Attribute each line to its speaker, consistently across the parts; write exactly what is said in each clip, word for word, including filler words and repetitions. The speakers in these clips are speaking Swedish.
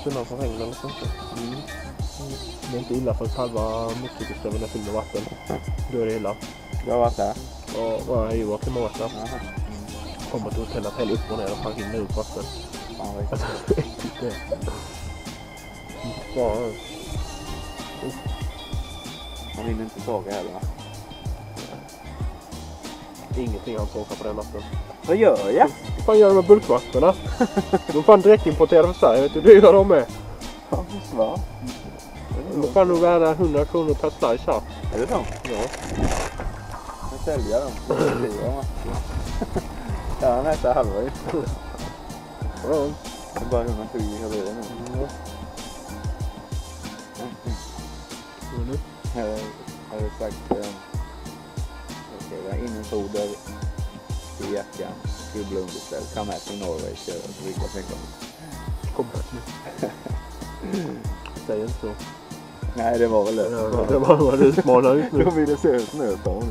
Speaker 1: undan från regn eller sånt. Mm. Mm. Det är inte illa för halva motorcykelströmmen är fylld med vatten. Då är det illa.
Speaker 2: Du har varit där?
Speaker 1: Ja, bara i Joakim har varit där. Mm. Kommer till hotellet, häller upp och ner och fan rinner ut vatten.
Speaker 2: Ja, det
Speaker 1: alltså, det är bara... Uh.
Speaker 2: Man hinner inte såga heller, va?
Speaker 1: Ingenting han sågar på den natten.
Speaker 2: Vad gör jag?
Speaker 1: Vad fan gör de med bulkvatterna? De fan direkt importerade för Sverige, vet du, det gör de med.
Speaker 2: Fan, vad?
Speaker 1: De fan nog värda hundra kronor per slice här.
Speaker 2: Är det så?
Speaker 1: Ja.
Speaker 2: Jag säljer dem. Ja, han äter halva ju.
Speaker 1: Ja.
Speaker 2: Det är bara hundratjugo kalorier nu.
Speaker 1: Ja.
Speaker 2: Mm. Jag hade sagt eh, okay, innefoder i jackan, skubbelunderställ, ta med till Norway, köra och dricka fingrar.
Speaker 1: Kom här nu. Säg inte så.
Speaker 2: Nej, det var väl det.
Speaker 1: Ja, det var vad du utmanar ut nu.
Speaker 2: Då vill det se ut snöstorm.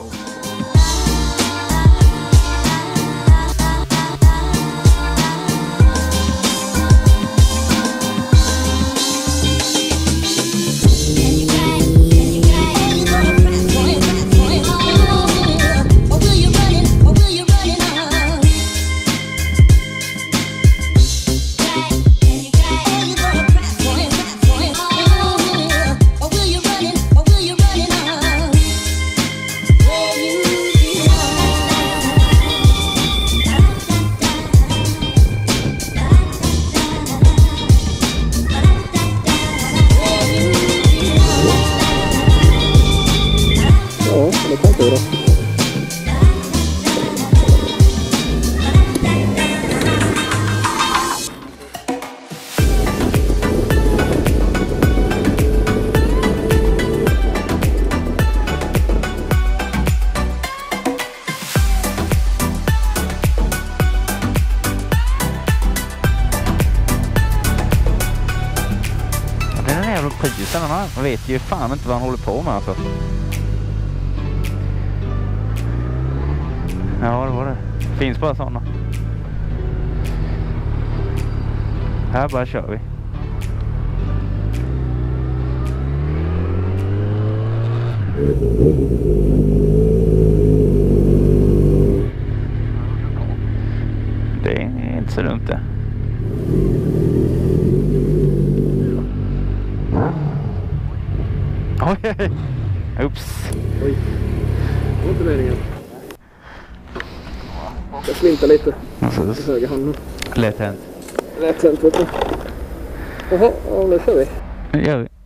Speaker 3: Man vet ju fan inte vad han håller på med alltså. Ja, det var det. Finns bara sådana. Här bara kör vi. Det är inte så dumt det. Oj, ups.
Speaker 1: Oj, det var inte meningen. Jag slintar lite. I höger handen.
Speaker 3: Lätt hänt.
Speaker 1: Lätt hänt, vet du. Jaha, ja, nu kör vi.
Speaker 3: Nu gör vi.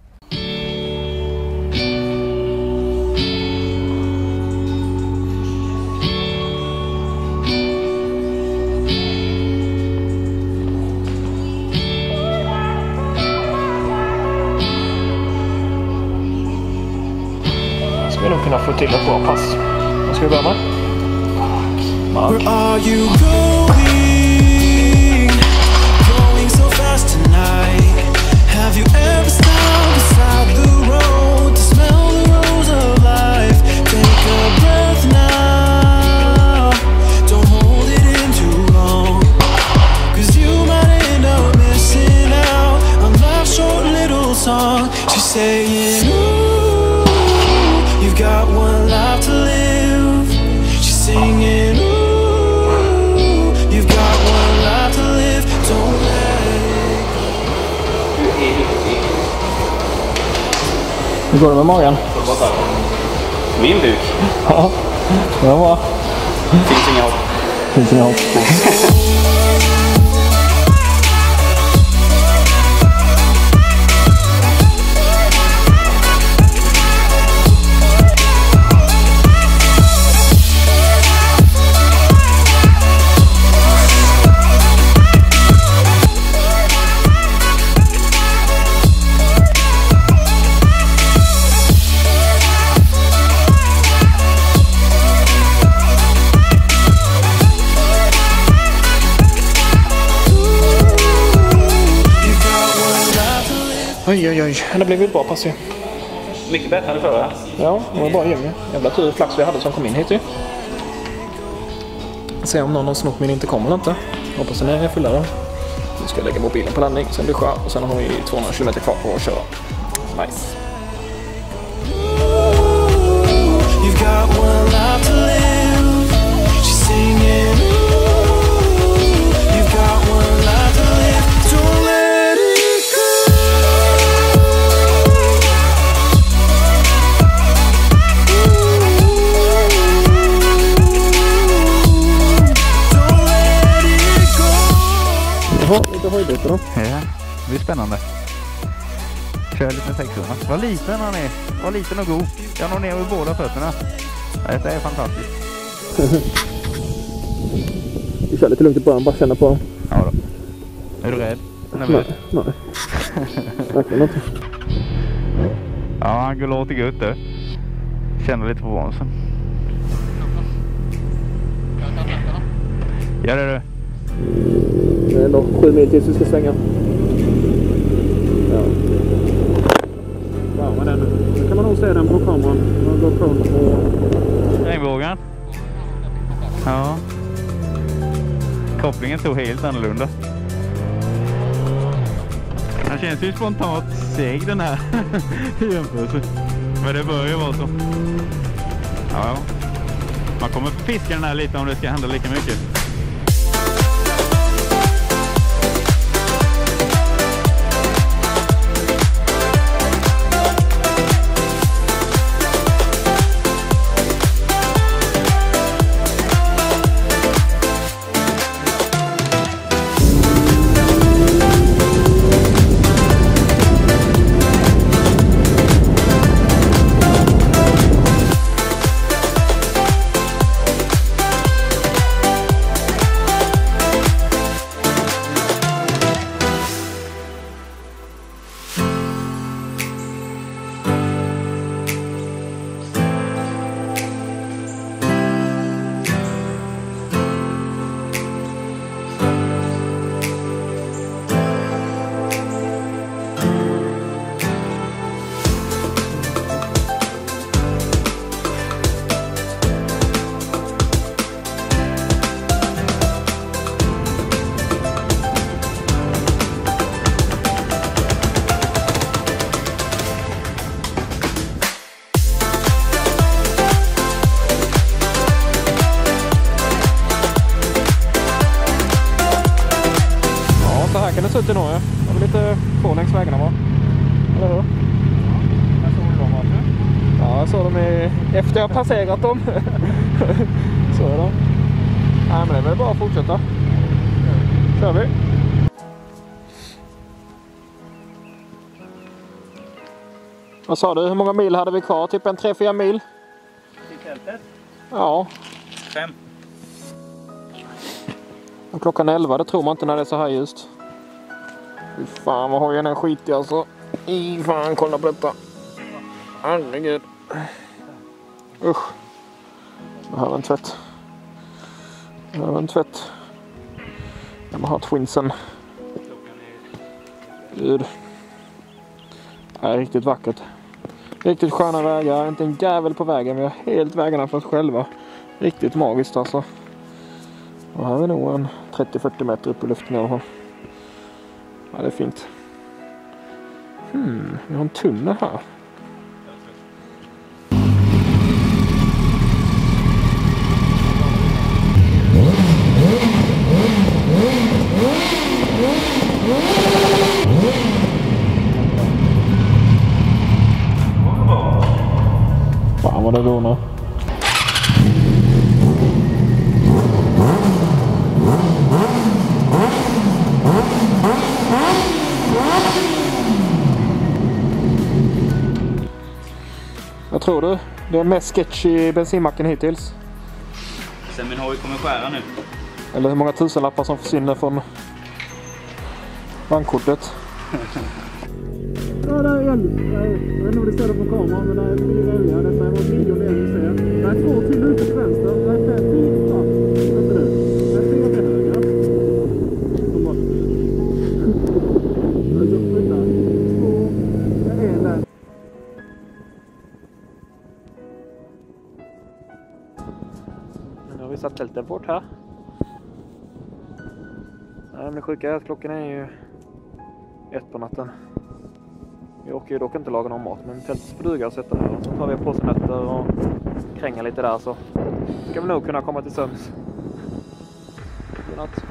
Speaker 1: Ska vi nog kunna få till ett bra pass. Vad ska vi börja med?
Speaker 4: Where are you going? Going so fast tonight. Have you ever stopped beside the road to smell the rose of life? Take a breath now. Don't hold it in too long. Cause you might end up missing out on life's short little song. She's saying, ooh, you've got one life to live. She's singing, ooh,
Speaker 1: hur går det med magen?
Speaker 5: Min buk?
Speaker 1: Ja, det var bra.
Speaker 5: Finns inga hopp.
Speaker 1: Finns inga hopp. Oj, oj, oj. Det blev ett bra pass ju.
Speaker 5: Mycket bättre än det förra.
Speaker 1: Ja, det var bra gäng. Jävla tur flax vi hade som kom in hit ju. Se om någon har snott min inte kommer eller inte. Hoppas den är fullare. ska jag lägga mobilen på landning, sen duscha och sen har vi tvåhundra kilometer kvar på att köra. Nice.
Speaker 4: You've got one life to live. She's singing. You've got one life to live. Don't let it go. Don't let it go.
Speaker 1: Jaha, lite höjdbyte då.
Speaker 3: Ja, det blir spännande. Kör lite med sexhundra. Vad liten han är. Vad liten och god. Jag når ner med båda fötterna. Detta är fantastiskt.
Speaker 1: Vi kör lite lugnt i början, bara känna på dem.
Speaker 3: Ja då. Är du rädd?
Speaker 1: Nej, nej. Verkligen inte.
Speaker 3: Ja, han går låter gött du. Känner lite på bromsen. Gör det du.
Speaker 1: Det är ändå sju mil tills vi ska svänga. Ja. Wow, vad är det nu? Nu kan man nog se den på kameran. Man går på och...
Speaker 3: Regnbågen. Ja. Kopplingen tog helt annorlunda. Den känns ju spontant seg den här jämförelsen. Men det bör ju vara så. Ja, man kommer fiska den här lite om det ska hända lika mycket.
Speaker 1: Det suttit nog, ja. Jag vill lite på längs vägarna, va? Eller hur?
Speaker 3: Jag såg dem alltså.
Speaker 1: Ja, jag såg dem i... efter jag passerat dem. Så är de. Nej, men det är väl bara att fortsätta. Kör vi. Vad sa du? Hur många mil hade vi kvar? Typ en tre fyra mil?
Speaker 5: Till tältet?
Speaker 1: Ja.
Speaker 5: Fem.
Speaker 1: Och klockan elva, det tror man inte när det är så här just. Fy fan, vad har jag den skit i alltså. I fan, kolla på detta. Herregud. Usch. Behöver en tvätt. Behöver en tvätt. Jag måste ha twinsen. Gud. Det är riktigt vackert. Riktigt sköna vägar. Inte en jävel på vägen. Vi har helt vägarna för oss själva. Riktigt magiskt alltså. Och här är nog en trettio till fyrtio meter upp i luften i alla fall. Ja, det är fint. Hmm, vi har en tunnel här. Fan vad det går nu. Vad tror du? Det är mest sketch i bensinmacken hittills.
Speaker 5: Sen min hoj kommer skära nu.
Speaker 1: Eller hur många tusenlappar som försvinner från bankkortet. Ja, det är en. Jag vet inte om det ser det på kameran, men det är fyra älgar. Detta är vårt nionde älg vi ser. Det är två till ute till vänster. Det är fem till fram. Vänta nu. Det är fyra till höger. De bara... Alltså, vänta. Två. Det är en där. Nu har vi satt tälten bort här. Nej, men det sjuka är att klockan är ju ett på natten. Vi orkar ju dock inte laga någon mat, men tältet får duga och sätta här. Och så tar vi på sig nötter och kränga lite där, så ska vi nog kunna komma till sömns. Godnatt.